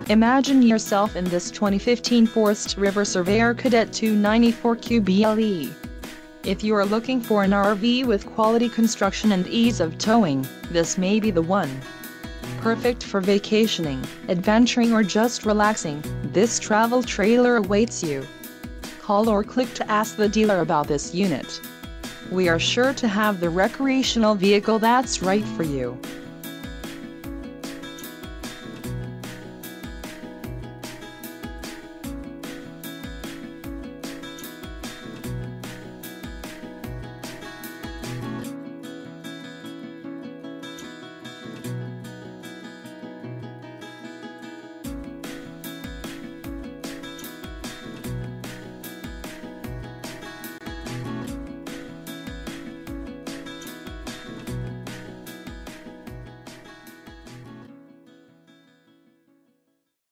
Imagine yourself in this 2015 Forest River Surveyor Cadet 294QBLE. If you are looking for an RV with quality construction and ease of towing, this may be the one. Perfect for vacationing, adventuring or just relaxing, this travel trailer awaits you. Call or click to ask the dealer about this unit. We are sure to have the recreational vehicle that's right for you.